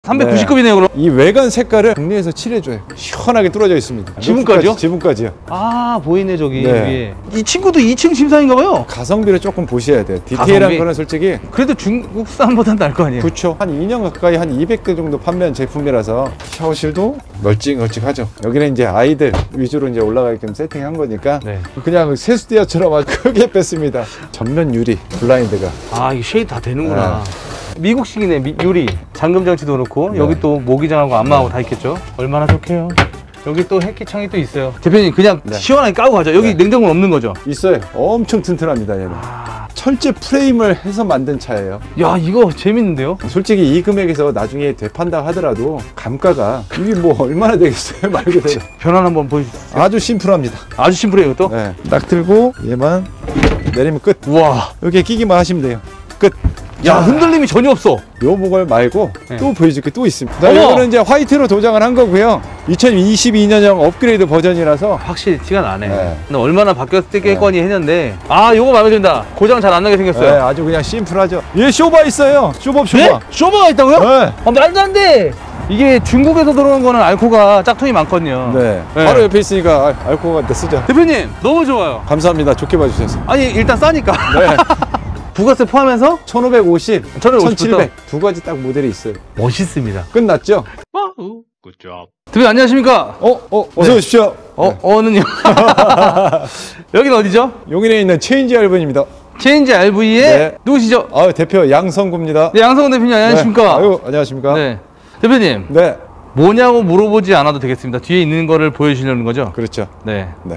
399이네요 그럼. 이 외관 색깔을 국내에서 칠해줘요. 시원하게 뚫어져 있습니다. 지붕까지요? 지붕까지요. 아 보이네 저기 네. 위에. 이 친구도 2층 심사인가봐요. 가성비를 조금 보셔야 돼요. 디테일한 가성비? 거는 솔직히 그래도 중국산보단 나을 거 아니에요. 그렇죠. 한 2년 가까이 한 200대 정도 판매한 제품이라서 샤워실도 널찍널찍하죠. 여기는 이제 아이들 위주로 이제 올라가게끔 세팅한 거니까 네. 그냥 세수대야처럼 아주 크게 뺐습니다. 전면 유리 블라인드가. 아 이게 쉐이드 다 되는구나. 미국식이네. 유리 잠금 장치도 그렇고 여기 또 모기장하고 안마하고 다 있겠죠. 얼마나 좋게요. 여기 또 햇기창이 또 있어요. 대표님 그냥 시원하게 까고 가죠. 여기 냉장고는 없는 거죠? 있어요. 엄청 튼튼합니다 얘는. 철제 프레임을 해서 만든 차예요. 야 이거 재밌는데요? 솔직히 이 금액에서 나중에 되판다 하더라도 감가가 이게 뭐 얼마나 되겠어요 말 그대로. 변환 한번 보여주세요. 아주 심플합니다. 아주 심플해요 이것도? 네, 딱 들고 얘만 내리면 끝. 우와. 여기에 끼기만 하시면 돼요. 끝. 야 흔들림이 전혀 없어. 요 모델 말고 네. 또 보여줄 게 또 있습니다. 어머! 이거는 이제 화이트로 도장을 한 거고요. 2022년형 업그레이드 버전이라서 확실히 티가 나네. 네. 근데 얼마나 바뀌었겠거니 했는데 아 요거 마음에 든다. 고장 잘 안 나게 생겼어요. 네, 아주 그냥 심플하죠. 얘 쇼바 있어요. 쇼바. 네? 쇼버가 있다고요? 네. 말도 안 돼. 이게 중국에서 들어온 거는 알코가 짝퉁이 많거든요. 네. 네. 바로 옆에 있으니까 알코가 쓰죠. 대표님 너무 좋아요. 감사합니다. 좋게 봐주셔서. 아니 일단 싸니까. 네. 부가세 포함해서 1550, 1550 1700 두 가지 딱 모델이 있어요. 멋있습니다. 끝났죠? 대표님 안녕하십니까? 어서 오십시오. 네. 어는요? 여기는 어디죠? 용인에 있는 체인지 알번입니다. 체인지 RV의 네. 누구시죠? 대표 양성구입니다. 네, 양성훈 대표님 안녕하십니까? 네. 아유, 안녕하십니까? 네. 대표님 네. 뭐냐고 물어보지 않아도 되겠습니다. 뒤에 있는 거를 보여주시려는 거죠? 그렇죠. 네. 네.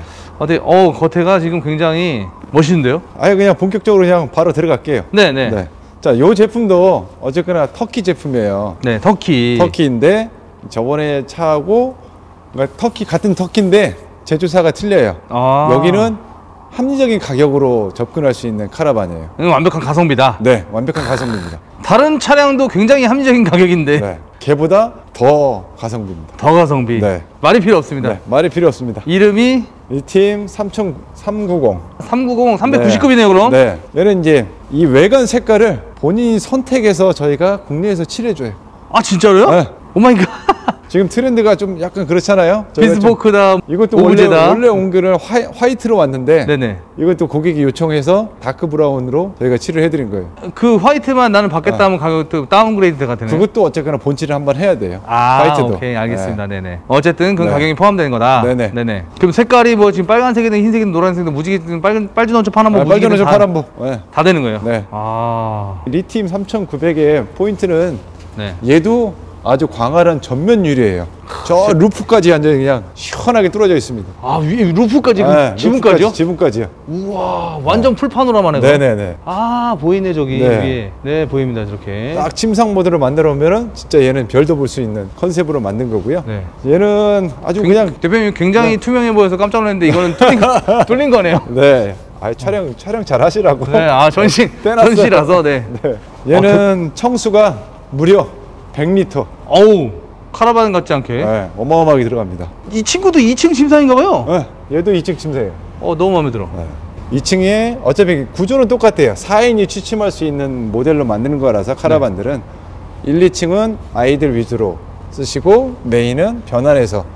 겉에가 지금 굉장히 멋있는데요? 아예 그냥 본격적으로 그냥 바로 들어갈게요. 네네. 네. 자, 요 제품도 어쨌거나 터키 제품이에요. 네, 터키. 터키인데 저번에 차하고 그러니까 터키 같은 터키인데 제조사가 틀려요. 아. 여기는 합리적인 가격으로 접근할 수 있는 카라반이에요. 이건 완벽한 가성비다. 네, 완벽한 가성비입니다. 다른 차량도 굉장히 합리적인 가격인데 네, 걔보다 더 가성비입니다. 더 가성비. 네. 말이 필요 없습니다. 네, 말이 필요 없습니다. 이름이 이 팀 390. 390, 390이네요 그럼? 네, 얘는 이제 이 외관 색깔을 본인이 선택해서 저희가 국내에서 칠해줘요. 아 진짜로요? 네. 오마이갓. 지금 트렌드가 좀 약간 그렇잖아요. 저희가 비스포크다. 이것도 오브제다. 원래 온 거는 화이트로 왔는데 네네. 이것도 고객이 요청해서 다크 브라운으로 저희가 칠을 해드린 거예요. 그 화이트만 나는 받겠다 하면 가격도 다운그레이드가 되네요. 그것도 어쨌거나 본질을 한번 해야 돼요. 아, 화이트도. 오케이 알겠습니다. 네네. 어쨌든 그 네. 가격이 포함되는 거다. 네네. 네네. 그럼 색깔이 뭐 지금 빨간색이든 흰색이든 노란색이든 무지개든 빨간 원초 파란보 빨간 무지개든 원초 파란보. 네. 다 되는 거예요. 네. 아. 리튬 3900의 포인트는 네. 얘도 아주 광활한 전면 유리예요. 저 루프까지 완전히 그냥 시원하게 뚫어져 있습니다. 아 위에 루프까지 네, 지붕까지요? 지붕까지요. 우와 완전 풀 파노라마네. 네네네. 아 보이네 저기 네. 위에. 네 보입니다 저렇게. 딱 침상 모드로 만들어 놓으면은 진짜 얘는 별도 볼 수 있는 컨셉으로 만든 거고요. 네. 얘는 아주 그냥 대표님 굉장히 투명해 보여서 깜짝 놀랐는데 이거는 뚫린 거네요. 네. 촬영 잘 하시라고. 네. 아 전신 떼놨어요. 전시라서 네. 네. 얘는 청수가 무려 100리터. 어우 카라반 같지 않게. 네, 어마어마하게 들어갑니다. 이 친구도 2층 심사인가 봐요. 네, 얘도 2층 침대예요. 너무 마음에 들어. 네. 2층에 어차피 구조는 똑같아요. 4인이 취침할 수 있는 모델로 만드는 거라서 카라반들은 1, 2층은 아이들 위주로 쓰시고 메인은 변환해서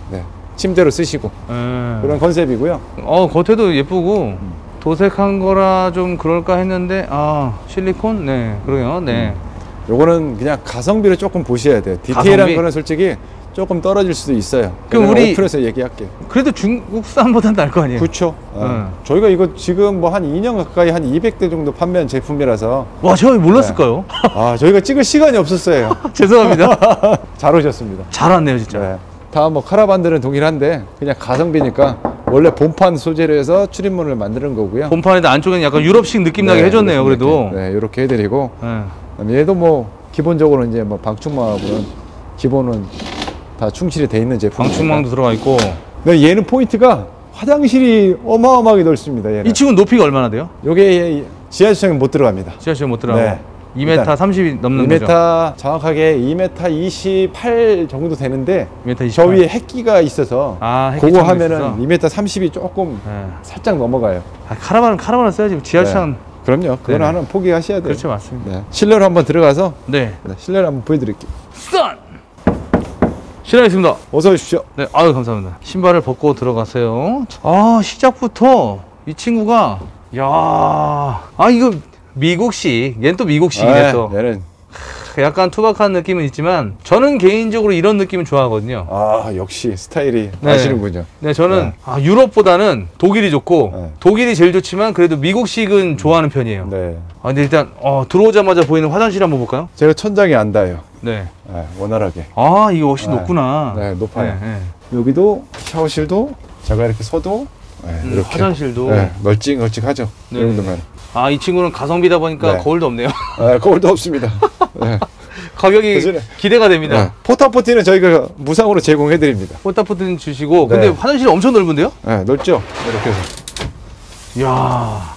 침대로 쓰시고 그런 컨셉이고요. 겉에도 예쁘고 도색한 거라 좀 그럴까 했는데 실리콘? 네 그러게요. 네. 요거는 그냥 가성비를 조금 보셔야 돼요. 디테일한 가성비? 거는 솔직히 조금 떨어질 수도 있어요. 그럼 우리 오픈해서 얘기할게요. 그래도 중국산보단 나을 거 아니에요? 그렇죠. 저희가 이거 지금 뭐 한 2년 가까이 한 200대 정도 판매한 제품이라서 와 제가 몰랐을까요? 저희가 찍을 시간이 없었어요. 죄송합니다. 잘 오셨습니다. 잘 왔네요 진짜. 네. 다 뭐 카라반들은 동일한데 그냥 가성비니까 원래 본판 소재로 해서 출입문을 만드는 거고요. 본판에도 안쪽에는 약간 유럽식 느낌 나게 해줬네요. 그래도. 네, 이렇게 해드리고 네. 그다음에 얘도 뭐 기본적으로 이제 뭐 방충망하고는 기본은 다 충실히 돼 있는 제품. 방충망도 들어가 있고. 네, 얘는 포인트가 화장실이 어마어마하게 넓습니다. 얘는. 이 친구는 높이가 얼마나 돼요? 요게 지하주차장에 못 들어갑니다. 지하철 못 들어가고. 네. 2m 30이 넘는 2m 거죠? 정확하게 2m 28 정도 되는데 2m 28. 저 위에 햇기가 있어서 햇기 그거 창도 하면은 있어서? 2m 30이 조금 네. 살짝 넘어가요. 카라반을 써야지. 지하철 그럼요. 그건 네네. 하나는 포기하셔야 돼요. 그렇죠, 맞습니다. 네. 실내로 한번 들어가서 네. 실내로 한번 보여드릴게요. 싼! 실례하겠습니다. 어서 오십시오. 네, 아유, 감사합니다. 신발을 벗고 들어가세요. 아, 시작부터 이 친구가, 이거 미국식. 얘는 또 미국식이네, 또. 얘는 약간 투박한 느낌은 있지만, 저는 개인적으로 이런 느낌을 좋아하거든요. 역시 스타일이 네. 아시는군요. 네, 저는 네. 유럽보다는 독일이 좋고, 네. 독일이 제일 좋지만, 그래도 미국식은 좋아하는 편이에요. 네. 근데 일단, 들어오자마자 보이는 화장실 한번 볼까요? 제가 천장이 안 닿아요. 네. 네, 원활하게. 이거 훨씬 네. 높구나. 네, 높아요. 네. 여기도 샤워실도 제가 이렇게 서도 이렇게 화장실도. 널찍널찍하죠. 네. 이 정도면. 이 친구는 가성비다 보니까 네. 거울도 없네요. 거울도 없습니다. 네. 가격이 대신에- 기대가 됩니다. 네. 포타포티는 저희가 무상으로 제공해 드립니다. 포타포트는 주시고, 근데 네. 화장실이 엄청 넓은데요? 네, 넓죠? 이렇게 해서. 이야.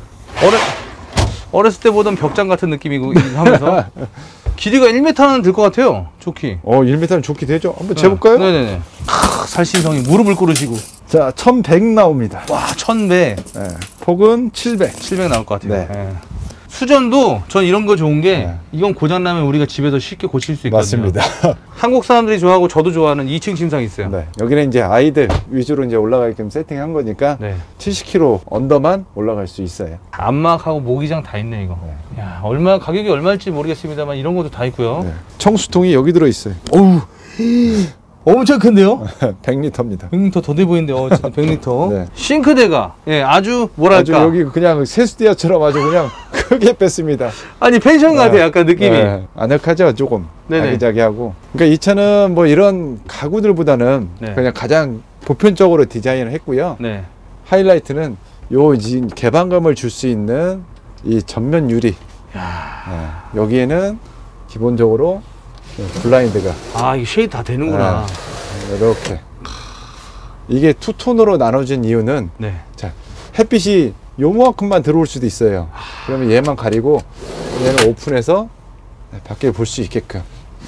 어렸을 때 보던 벽장 같은 느낌이고 하면서 길이가 1m는 될 것 같아요. 좋기. 1m는 좋게 되죠? 한번 재볼까요? 네네네. 살신성이 무릎을 꿇으시고. 자, 1100 나옵니다. 와, 1000배. 네. 폭은 700. 700 나올 것 같아요. 네. 네. 수전도 전 이런 거 좋은 게 네. 이건 고장나면 우리가 집에서 쉽게 고칠 수 있거든요. 맞습니다. 한국 사람들이 좋아하고 저도 좋아하는 2층 침상이 있어요. 네. 여기는 이제 아이들 위주로 이제 올라가게끔 세팅한 거니까 네. 70kg 언더만 올라갈 수 있어요. 안막하고 모기장 다 있네 이거. 야, 가격이 얼마일지 모르겠습니다만 이런 것도 다 있고요. 네. 청수통이 여기 들어 있어요. 어우, 엄청 큰데요? 100리터입니다. 100리터 더 돼 보이는데, 진짜 100리터. 네. 싱크대가, 아주 뭐랄까. 아주 여기 그냥 세수대야처럼 아주 그냥 크게 뺐습니다. 아니, 펜션 같아, 약간 느낌이. 네. 아늑하죠, 조금. 네네. 아기자기하고. 그러니까 이 차는 뭐 이런 가구들보다는 네. 그냥 가장 보편적으로 디자인을 했고요. 네. 하이라이트는 요 개방감을 줄 수 있는 이 전면 유리. 네. 여기에는 기본적으로 블라인드가 이게 쉐이드 다 되는구나. 이렇게. 이게 투톤으로 나눠진 이유는 네. 자, 햇빛이 요만큼만 들어올 수도 있어요. 그러면 얘만 가리고 얘는 오픈해서 밖에 볼 수 있게끔.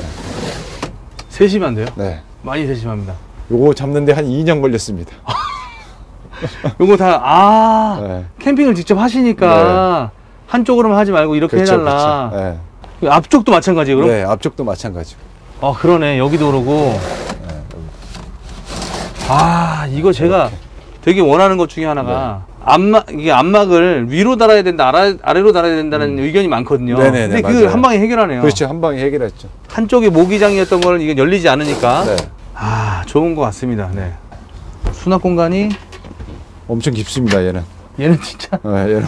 세심한데요? 네. 많이 세심합니다. 요거 잡는데 한 2년 걸렸습니다. 요거 다, 네. 캠핑을 직접 하시니까 한쪽으로만 하지 말고 이렇게 그렇죠, 해달라. 그렇죠. 네. 앞쪽도 마찬가지예요, 그럼? 네, 앞쪽도 마찬가지고. 그러네. 여기도 그러고. 이거 제가 되게 원하는 것 중에 하나가 이게 안막을 위로 달아야 된다, 아래로 달아야 된다는 의견이 많거든요. 네네네, 근데 그걸 맞아요. 한 방에 해결하네요. 그렇죠, 한 방에 해결했죠. 한쪽이 모기장이었던 걸 이게 열리지 않으니까. 네. 좋은 것 같습니다. 네. 수납 공간이 엄청 깊습니다, 얘는. 얘는 진짜. 얘는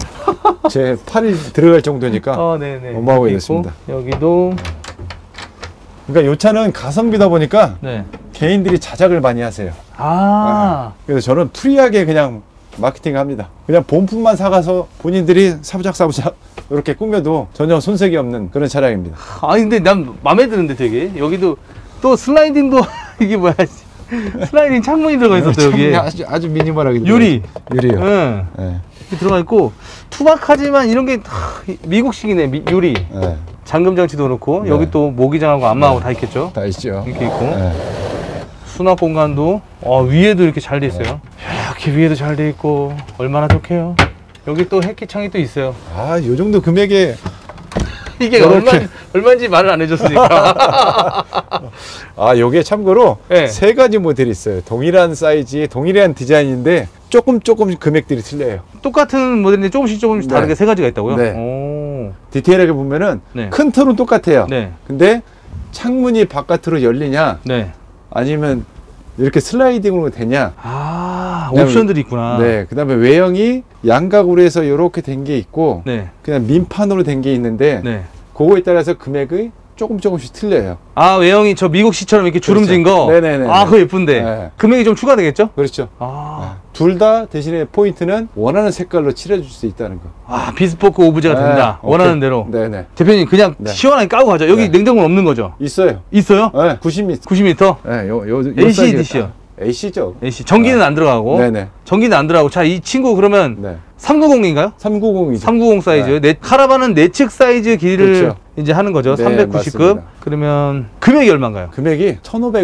제 팔이 들어갈 정도니까. 네네. 어마어마하게 있고, 됐습니다. 여기도. 그러니까 이 차는 가성비다 보니까 네. 개인들이 자작을 많이 하세요. 그래서 저는 프리하게 그냥 마케팅 합니다. 그냥 본품만 사가서 본인들이 사부작 이렇게 꾸며도 전혀 손색이 없는 그런 차량입니다. 근데 난 마음에 드는데 되게. 여기도 또 슬라이딩도 이게 뭐야. 슬라이딩 창문이 들어가 있었어요, 여기. 아주 미니멀하게. 유리요. 네. 이렇게 들어가 있고, 투박하지만 이런 게 미국식이네, 유리. 네. 잠금 장치도 그렇고, 네. 여기 또 모기장하고 안마하고 다 있겠죠. 다 있죠. 이렇게 있고. 네. 수납 공간도 위에도 이렇게 잘 돼 있어요. 이렇게 위에도 잘 돼 있고 얼마나 좋게요. 여기 또 햇기 창이 또 있어요. 요 정도 금액에 이게 이렇게. 얼마인지 말을 안 해줬으니까. 요게 참고로 네. 3가지 모델이 있어요. 동일한 사이즈의 동일한 디자인인데 조금 금액들이 틀려요. 똑같은 모델인데 조금씩 네. 다르게 3가지가 있다고요? 네. 오. 디테일하게 보면은 네. 큰 틀은 똑같아요. 네. 근데 창문이 바깥으로 열리냐 네. 아니면 이렇게 슬라이딩으로 되냐. 그다음에- 옵션들이 있구나. 네. 그다음에 외형이 양각으로 해서 이렇게 된 게 있고 네. 그냥 민판으로 된 게 있는데 네. 그거에 따라서 금액이 조금씩 틀려요. 외형이 저 미국식처럼 이렇게 주름진 그렇죠. 거. 네네네. 그거 예쁜데. 네. 금액이 좀 추가되겠죠? 그렇죠. 둘 다 대신에 포인트는 원하는 색깔로 칠해줄 수 있다는 거. 비스포크 오브제가 된다. 네, 원하는 오케이. 대로. 네네. 대표님 그냥 네. 시원하게 까고 가죠. 여기 네. 냉장고는 없는 거죠? 있어요. 있어요? 네. 90m. 90m? 네, 요 AC, DC요? AC죠. AC. 전기는 안 들어가고. 네네. 전기는 안 들어가고. 자, 이 친구 그러면 네. 390인가요? 390이죠. 390 사이즈. 네. 카라반은 내측 사이즈 길이를 그렇죠. 이제 하는 거죠. 네, 390급. 맞습니다. 그러면 금액이 얼마인가요? 금액이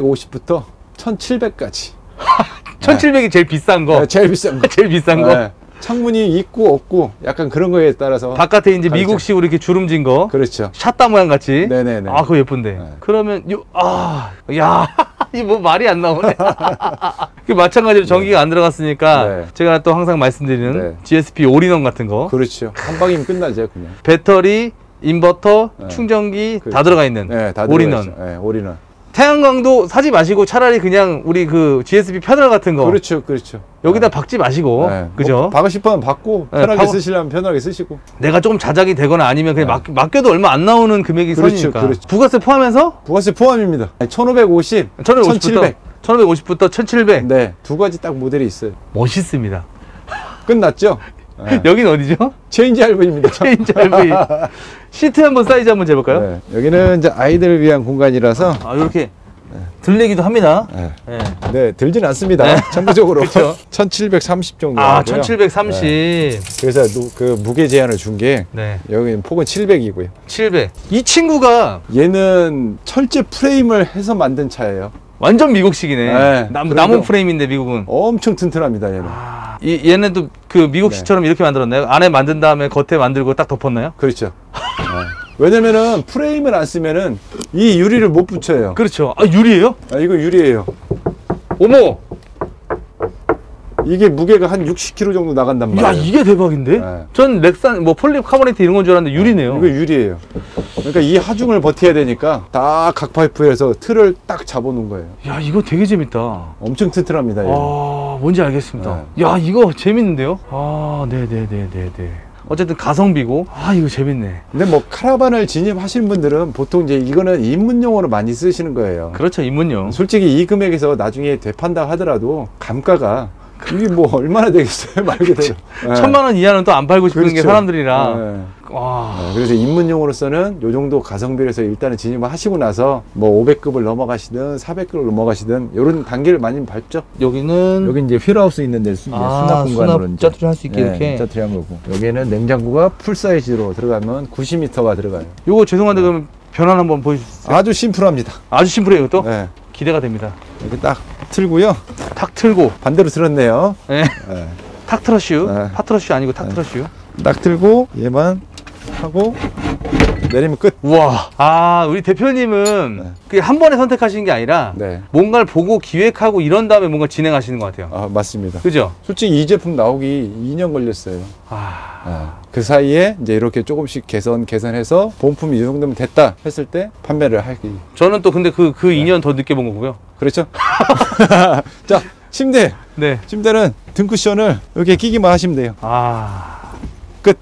1550부터 1700까지. 1700이 제일 비싼 거. 네, 제일 비싼 거. 제일 비싼 거. 네. 창문이 있고 없고 약간 그런 거에 따라서 바깥에 이제 다르죠. 미국식으로 이렇게 주름진 거. 그렇죠. 샷다 모양 같이. 네네네. 아, 그거 예쁜데. 네. 그러면 야, 이 뭐 말이 안 나오네. 그 마찬가지로 전기가 안 들어갔으니까 네. 제가 또 항상 말씀드리는 네. GSP 올인원 같은 거. 그렇죠. 한 방이면 끝나죠, 그냥. 배터리, 인버터, 네. 충전기 다 그렇죠. 들어가 있는 네, 다 올인원. 들어가 있죠. 네, 올인원. 태양광도 사지 마시고 차라리 그냥 우리 그 GSP 패널 같은 거 그렇죠, 그렇죠. 여기다 박지 마시고 네. 그죠? 뭐 박고 싶으면 박고 네, 편하게 박고- 쓰시려면 편하게 쓰시고. 내가 조금 자작이 되거나 아니면 그냥 네. 맡겨도 얼마 안 나오는 금액이 그렇죠, 선이니까. 그렇죠. 부가세 포함해서 부가세 포함입니다. 1550, 1700. 1550부터 1700. 네, 두 가지 딱 모델이 있어요. 멋있습니다. 끝났죠? 네. 여긴 어디죠? 체인지 할부입니다. 체인지 RV. 시트 한번 사이즈 한번 재볼까요? 네, 여기는 이제 아이들을 위한 공간이라서 아, 이렇게 들리기도 합니다. 네, 네. 네 들진 않습니다. 네. 전부적으로 그쵸. 1730 정도. 아, 하고요. 1730. 네. 그래서 그 무게 제한을 준 게 네. 여기는 폭은 700이고요. 700. 이 친구가 얘는 철제 프레임을 해서 만든 차예요. 완전 미국식이네. 네, 나무 그래도- 프레임인데 미국은. 엄청 튼튼합니다, 얘는. 얘네도 그 미국식처럼 이렇게 만들었나요? 안에 만든 다음에 겉에 만들고 딱 덮었나요? 그렇죠. 왜냐면은 프레임을 안 쓰면은 이 유리를 못 붙여요. 그렇죠. 아, 유리예요? 아, 이거 유리예요. 어머! 이게 무게가 한 60kg 정도 나간단 야, 말이에요. 이게 대박인데? 네. 전 렉산, 뭐 폴리 카보네이트 이런 건 줄 알았는데 유리네요. 이거 유리예요. 그러니까 이 하중을 버텨야 되니까 딱 각 파이프에서 틀을 딱 잡아놓은 거예요. 야, 이거 되게 재밌다. 엄청 튼튼합니다. 얘는. 아, 뭔지 알겠습니다. 네. 야, 이거 재밌는데요? 아, 네네네네네. 어쨌든 가성비고, 아, 이거 재밌네. 근데 뭐 카라반을 진입하시는 분들은 보통 이제 이거는 입문용으로 많이 쓰시는 거예요. 그렇죠, 입문용. 솔직히 이 금액에서 나중에 되판다 하더라도 감가가 이게 뭐 얼마나 되겠어요, 말 그대로. 네. 1000만 원 이하는 또 안 팔고 싶은 게 그렇죠. 사람들이라. 네. 와. 네, 그래서 입문용으로서는 요 정도 가성비를 해서 일단은 진입을 하시고 나서 뭐 500급을 넘어가시든 400급을 넘어가시든 이런 단계를 많이 밟죠. 여기는 여기 이제 휠하우스 있는 데 수납 공간으로 수납 짜투리 할 수 있게 이렇게. 짜투리 한 거고. 여기는 냉장고가 풀 사이즈로 들어가면 90m가 들어가요. 요거 죄송한데 그럼 변환 한번 보여주세요. 아주 심플합니다. 아주 심플해요, 이것도. 네. 기대가 됩니다. 이렇게 딱 틀고요. 탁 틀고. 반대로 틀었네요. 네. 네. 탁 트러쉬. 네. 파트러쉬 아니고 탁 트러쉬. 딱 틀고 얘만 하고 내리면 끝. 우와. 아, 우리 대표님은 네. 그게 한 번에 선택하시는 게 아니라 네. 뭔가를 보고 기획하고 이런 다음에 뭔가 진행하시는 것 같아요. 아, 맞습니다. 그죠? 솔직히 이 제품 나오기 2년 걸렸어요. 아, 그 사이에 이제 이렇게 조금씩 개선해서 본품이 이 정도면 됐다 했을 때 판매를 하기. 저는 또 근데 그 네. 2년 더 늦게 본 거고요. 그렇죠? 자, 침대. 네. 침대는 등쿠션을 이렇게 끼기만 하시면 돼요. 아, 끝.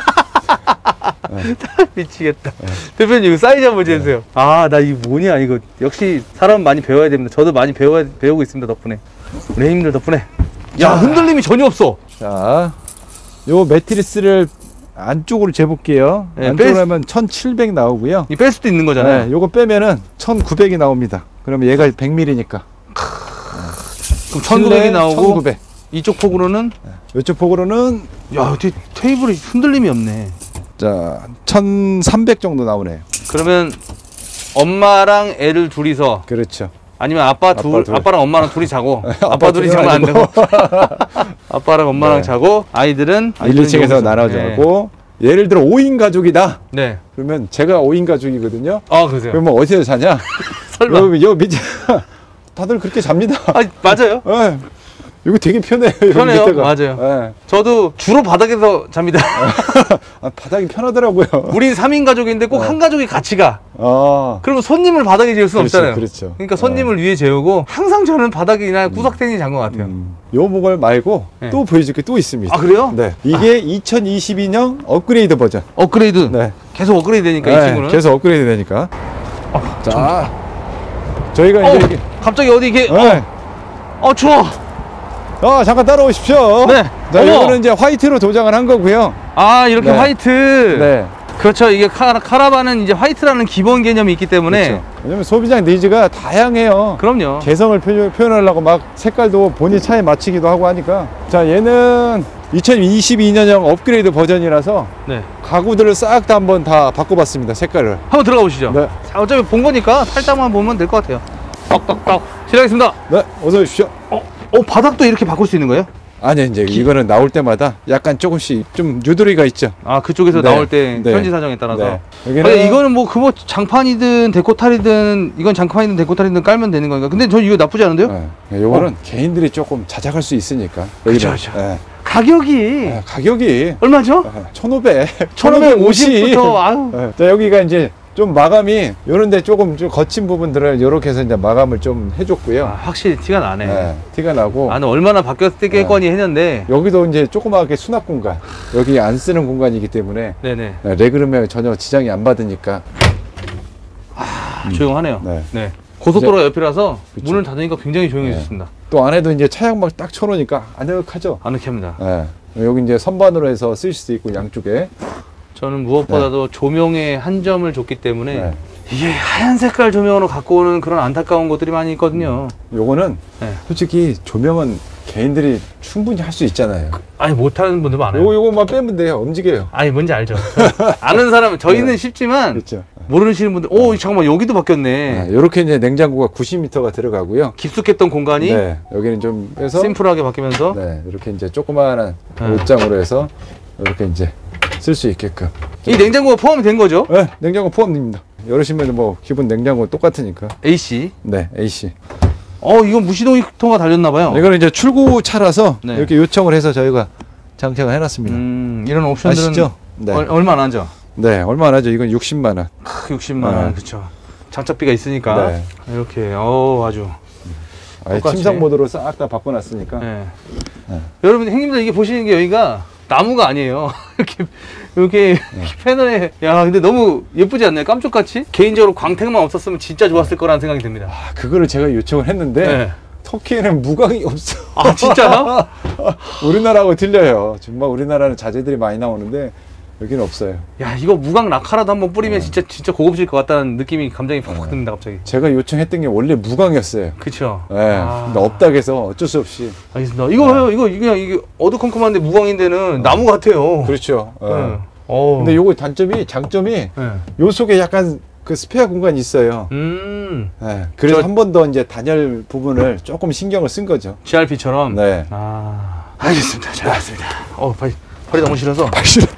미치겠다. 대표님, 이거 사이즈 한번 재주세요. 아, 나 이거 뭐냐, 이거. 역시 사람 많이 배워야 됩니다. 저도 많이 배우고 있습니다, 덕분에. 우리 형님들 덕분에. 야, 흔들림이 전혀 없어. 자, 요 매트리스를 안쪽으로 재볼게요. 네, 안쪽으로 하면 1700 나오고요. 이 뺄 수도 있는 거잖아요. 네, 요거 빼면은 1900이 나옵니다. 그러면 얘가 100mm니까. 그럼 1900이 나오고 1900. 이쪽 폭으로는 이쪽 폭으로는 야, 어떻게 테이블이 흔들림이 없네. 자, 1300 정도 나오네요. 그러면 엄마랑 애를 둘이서 그렇죠. 아니면 아빠 둘, 둘. 아빠랑 엄마랑 둘이 자고 아빠 아빠 둘이 둘은 자면 안 되고 아니고. 아빠랑 엄마랑 네. 자고 아이들은 1, 2층에서 여기서. 나눠져 네. 갖고 예를 들어 5인 가족이다. 네. 그러면 제가 5인 가족이거든요. 아, 그러세요? 그러면 어디서 자냐? 설마. 요 밑에 다들 그렇게 잡니다. 아, 맞아요. 예. 이거 되게 편해요. 여기 편해요. 밑에가. 맞아요. 예. 저도 주로 바닥에서 잡니다. 아, 바닥이 편하더라고요. 우린 3인 가족인데 꼭 한 가족이 같이 가. 아, 그러면 손님을 바닥에 재울 수는 그렇죠, 없잖아요. 그렇죠. 그러니까 손님을 위에 재우고 항상 저는 바닥이나 구석탱이 잔 것 같아요. 요 모델 말고 네. 또 보여줄 게 또 있습니다. 아, 그래요? 네. 이게 2022년 업그레이드 버전. 업그레이드. 네. 계속 업그레이드 되니까 이 네, 친구는. 계속 업그레이드 되니까. 자, 저희가 이제 이게 갑자기 어디 이게 네. 추워. 잠깐 따라오십시오. 네. 자, 어머. 이거는 이제 화이트로 도장을 한 거고요. 아, 이렇게 네. 화이트. 네. 그렇죠. 이게 카라반은 이제 화이트라는 기본 개념이 있기 때문에. 그렇죠. 왜냐면 소비자 니즈가 다양해요. 그럼요. 개성을 표현하려고 막 색깔도 본인 차에 맞추기도 하고 하니까. 자, 얘는 2022년형 업그레이드 버전이라서 네. 가구들을 싹 다 한번 다 바꿔봤습니다. 색깔을. 한번 들어가 보시죠. 네. 자, 어차피 본 거니까 살짝만 보면 될 것 같아요. 떡떡떡. 실례하겠습니다. 네, 어서 오십시오. 바닥도 이렇게 바꿀 수 있는 거예요? 아니 이제 이거는 나올 때마다 약간 조금씩 좀 유도리가 있죠. 아 그쪽에서 네. 나올 때 네. 현지 사정에 따라서. 네. 아니, 여기는 이거는 뭐 그거 장판이든 데코탈이든 이건 장판이든 데코탈이든 깔면 되는 거니까. 근데 저 이거 나쁘지 않은데요? 네. 요거는 개인들이 조금 자작할 수 있으니까. 그쵸, 여기는. 그쵸. 네. 가격이 네, 가격이 얼마죠? 1,500, 1,550부터 아유. 네. 자, 여기가 이제 좀 마감이 요런데 조금 좀 거친 부분들을 요렇게 해서 이제 마감을 좀 해줬고요. 아, 확실히 티가 나네. 네, 티가 나고. 나는 얼마나 바뀌었겠거니 했는데. 여기도 이제 조그맣게 수납 공간, 여기 안 쓰는 공간이기 때문에 네네. 레그룸에 전혀 지장이 안 받으니까. 조용하네요. 네. 네. 고속도로가 옆이라서 그쵸. 문을 닫으니까 굉장히 조용해졌습니다. 또 안에도 이제 차량막 딱 쳐놓으니까 아늑하죠. 아늑합니다. 네. 여기 이제 선반으로 해서 쓰실 수 있고 양쪽에. 저는 무엇보다도 조명에 한 점을 줬기 때문에 네. 이게 하얀 색깔 조명으로 갖고 오는 그런 안타까운 것들이 많이 있거든요. 요거는 네. 솔직히 조명은 개인들이 충분히 할 수 있잖아요. 아니 못하는 분들 많아요. 요거만 빼면 돼요. 움직여요. 아니 뭔지 알죠. 아는 사람 저희는 네. 쉽지만 그렇죠. 모르시는 분들 오 잠깐만 여기도 바뀌었네. 이렇게 이제 냉장고가 90m가 들어가고요. 깊숙했던 공간이 네, 여기는 좀 빼서 심플하게 바뀌면서 네, 이렇게 이제 조그마한 네. 옷장으로 해서 이렇게 이제 쓸 수 있게끔. 이 냉장고가 포함이 된 거죠? 네, 냉장고 포함됩니다. 열으시면 뭐 기본 냉장고 똑같으니까. AC. 네, AC. 이건 무시동 히터가 달렸나 봐요. 이거는 이제 출고차라서 네. 이렇게 요청을 해서 저희가 장착을 해놨습니다. 이런 옵션들은 아시죠? 네. 얼마 안 하죠? 네, 얼마 안 하죠? 이건 60만 원. 60만 원, 네. 그렇죠. 장착비가 있으니까 네. 이렇게 아주. 아예 똑같이. 침상 모드로 싹 다 바꿔놨으니까. 네. 네. 여러분 형님들 이게 보시는 게 여기가 나무가 아니에요. 이렇게 패널에 근데 너무 예쁘지 않나요? 깜짝같이 개인적으로 광택만 없었으면 진짜 좋았을 거라는 생각이 듭니다. 아, 그거를 제가 요청을 했는데 네. 터키에는 무광이 없어. 아 진짜요? 우리나라하고 틀려요. 정말 우리나라는 자재들이 많이 나오는데 여기는 없어요. 야 이거 무광 라카라도 한번 뿌리면 진짜 고급질 것 같다는 느낌이 감정이 팍팍 듭니다 갑자기. 제가 요청했던 게 원래 무광이었어요. 그쵸. 네. 근데 없다 해서 어쩔 수 없이. 알겠습니다. 이거 그냥 이게 어두컴컴한데 무광인데는 나무 같아요. 그렇죠. 네. 근데 요거 장점이 네. 요 속에 약간 그 스페어 공간이 있어요. 네. 그래서 한 번 더 이제 단열 부분을 조금 신경을 쓴 거죠. CRP처럼. 네. 알겠습니다. 잘 알았습니다. 팔이 너무 싫어서. 싫어.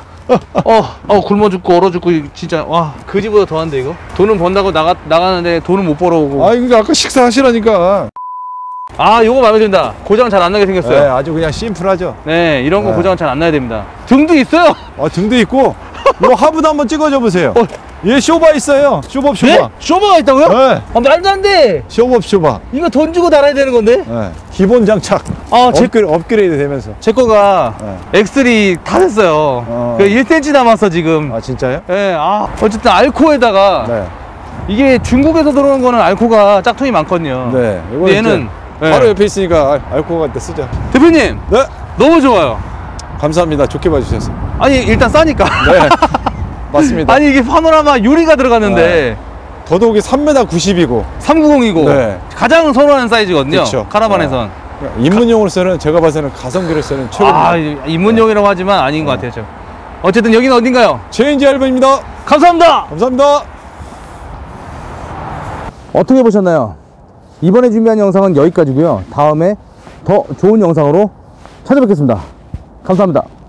굶어 죽고 얼어 죽고 진짜 와 그지보다 더한데 이거. 돈은 번다고 나가는데 돈은 못 벌어오고. 아 이거 아까 식사하시라니까. 요거 마음에 든다. 고장 잘 안 나게 생겼어요. 네, 아주 그냥 심플하죠. 네, 이런 거 네. 고장 잘 안 나야 됩니다. 등도 있어요. 등도 있고. 이거 하부도 한번 찍어줘 보세요. 얘 쇼바 있어요. 쇼법 쇼바. 네? 쇼바가 있다고요? 네. 말도 안 돼. 쇼법 쇼바. 이거 돈 주고 달아야 되는 건데. 네. 기본 장착. 업그레이드 되면서. 제 거가 X3 다 됐어요. 그 1cm 남았어 지금. 아 진짜요? 네, 어쨌든 알코에다가 네. 이게 중국에서 들어온 거는 알코가 짝퉁이 많거든요. 네. 근데 얘는 바로 옆에 있으니까 알코올 같은 데 쓰자. 대표님, 네. 너무 좋아요. 감사합니다. 좋게 봐주셔서. 아니 일단 싸니까. 네. 맞습니다. 아니 이게 파노라마 유리가 들어갔는데 더더욱이 3m 90이고 390이고 네. 가장 선호하는 사이즈거든요. 그쵸. 카라반에선. 입문용으로서는 제가 봐서는 가성비로서는 최고입니다. 입문용이라고 하지만 아닌 것 같아요. 어쨌든 여기는 어딘가요? 체인지 알바입니다. 감사합니다. 감사합니다. 어떻게 보셨나요? 이번에 준비한 영상은 여기까지고요. 다음에 더 좋은 영상으로 찾아뵙겠습니다. 감사합니다.